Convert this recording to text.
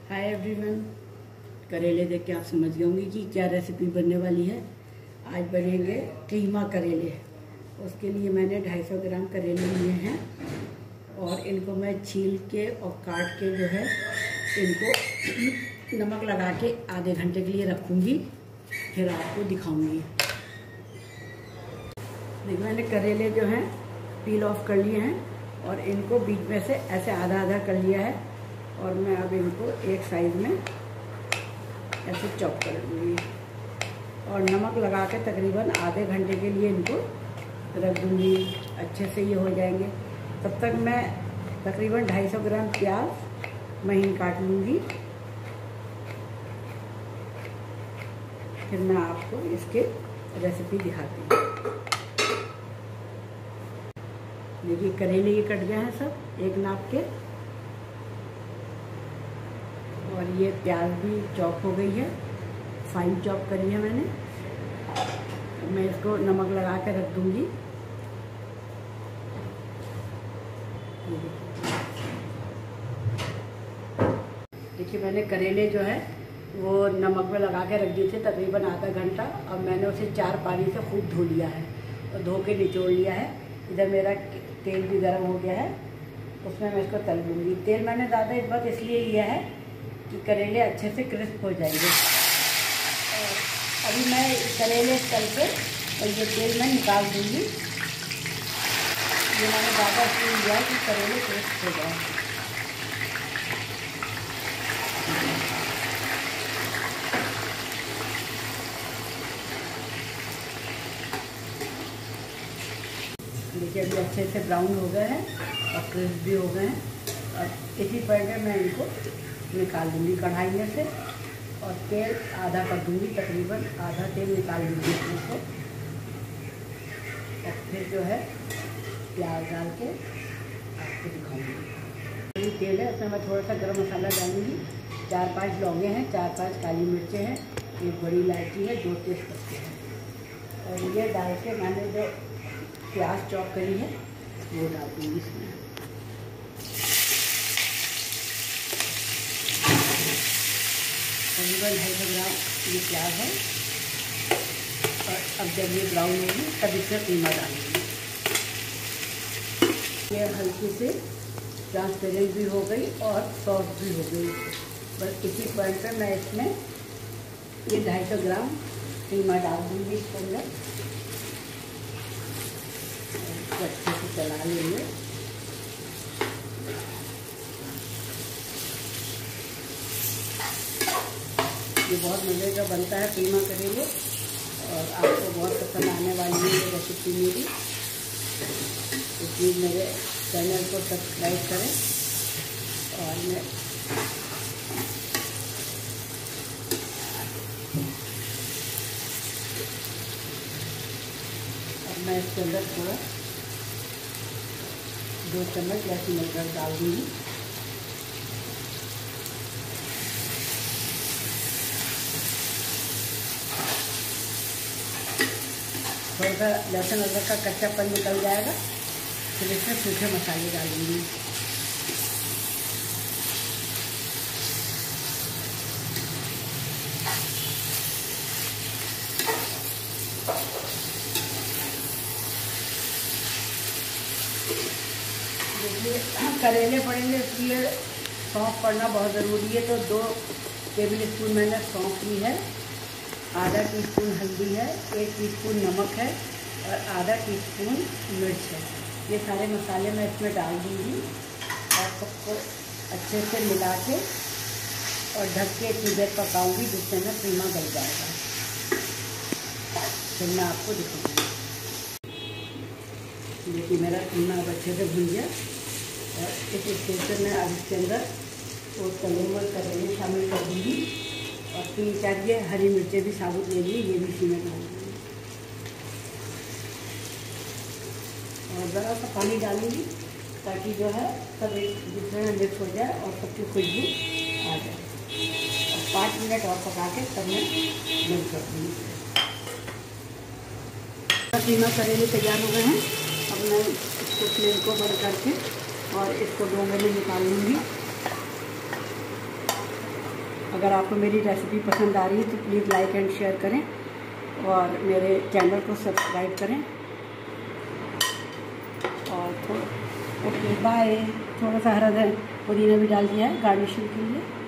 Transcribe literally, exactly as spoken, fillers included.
Hi everyone, करेले देख के आप समझ गए होंगे कि क्या रेसिपी बनने वाली है। आज बनेंगे कीमा करेले। उसके लिए मैंने दो सौ पचास ग्राम करेले लिए हैं और इनको मैं छील के और काट के जो है इनको नमक लगा के आधे घंटे के लिए रखूँगी, फिर आपको दिखाऊंगी। देखिए मैंने करेले जो हैं पील ऑफ कर लिए हैं और इनको बीच में से ऐसे आधा आधा कर लिया है और मैं अब इनको एक साइड में ऐसे चॉप कर लूँगी और नमक लगा के तकरीबन आधे घंटे के लिए इनको रख दूँगी। अच्छे से ये हो जाएंगे। तब तक मैं तकरीबन दो सौ पचास ग्राम प्याज महीन काट लूँगी। फिर मैं आपको इसके रेसिपी दिखाती हूँ। देखिए करेले ये कट गए हैं सब एक नाप के और ये प्याज भी चॉप हो गई है, फाइन चॉप करी है मैंने। मैं इसको नमक लगा के रख दूंगी। देखिए मैंने करेले जो है वो नमक में लगा के रख दिए थे तकरीबन आधा घंटा। अब मैंने उसे चार पानी से खूब धो लिया है और धो के निचोड़ लिया है। इधर मेरा तेल भी गर्म हो गया है, उसमें मैं इसको तल लूँगी। तेल मैंने ज़्यादा इस बात इसलिए लिया है कि करेले अच्छे से क्रिस्प हो जाएंगे। और अभी मैं करेले तल के और ये तेल मैं निकाल दूँगी। ये मैंने ज़्यादा इसलिए लिया है कि करेले क्रिस्प हो जाए। देखिए अभी अच्छे से ब्राउन हो गए हैं और क्रिस्प भी हो गए हैं। और इसी पॉइंट में मैं इनको निकाल दूँगी कढ़ाई में से और तेल आधा कर दूँगी, तकरीबन आधा तेल निकाल दूँगी इसमें से। और फिर जो है प्याज डाल के आपको दिखाऊँगी। ये तेल है, उसमें मैं थोड़ा सा गरम मसाला डालूँगी। चार पांच लौंगे हैं, चार पांच काली मिर्चें हैं, एक बड़ी इलायची है, दो तेज पत्ते हैं। और ये डाल के मैंने जो प्याज चॉप करी है वो डाल दूँगी इसमें। तकरीबन ढाई सौ ग्राम ये प्याज है और अब जब ये ब्राउन होगी तब इसमें कीमा डालूँगी। ये हल्की से ट्रांसपेरेंट भी हो गई और सॉफ्ट भी हो गई। बस इसी पॉइंट पर मैं इसमें ये ढाई सौ ग्राम कीमा डाल दूँगी इसके अंदर। अच्छे से चला लेंगे। ये बहुत मज़े का बनता है कीमा करेले और आपको बहुत पसंद आने वाली है ये रेसिपी मेरी। तो प्लीज़ मेरे चैनल को सब्सक्राइब करें। और मैं और मैं इसके अंदर थोड़ा दो चम्मच लहसुन अदरक डाल दूँगी। थोड़ा सा लहसुन अदरक का कच्चापन निकल जाएगा, फिर इसमें सूखे मसाले डालूंगी। देखिए करेले पड़ेंगे इसलिए सौंफ पड़ना बहुत ज़रूरी है। तो दो टेबल स्पून मैंने सौंफ ली है, आधा टीस्पून हल्दी है, एक टीस्पून नमक है और आधा टीस्पून मिर्च है। ये सारे मसाले मैं इसमें डाल दूँगी और सबको अच्छे से मिला के और ढक के इतनी देर पकाऊँगी जिससे मैं कीमा गल जाएगा। फिर मैं आपको दिखाऊँगी। देखिए मेरा कीमा अब अच्छे से भून गया और इस स्टेज पर मैं अब इसके अंदर वो तले हुए करेले शामिल कर दूँगी और तीन चार ये हरी मिर्चें भी साबुत ले ली, ये भी इसी में डाल दूँगी और ज़रा सा पानी डालूँगी ताकि जो है सब एक दूसरे में मिक्स हो जाए और सबकी खुशबू आ जाए। और पाँच मिनट और पका के तब मैं मिक्स कर दूँगी। कीमा करेले तैयार हो गए हैं। अब मैं इसको फ्लेम को बंद करके और इसको डोंगे में निकाल लूँगी। अगर आपको मेरी रेसिपी पसंद आ रही है तो प्लीज़ लाइक एंड शेयर करें और मेरे चैनल को सब्सक्राइब करें। और थोड़ा ओके बाय। थोड़ा सा हरा पुदीना भी डाल दिया है गार्निशिंग के लिए।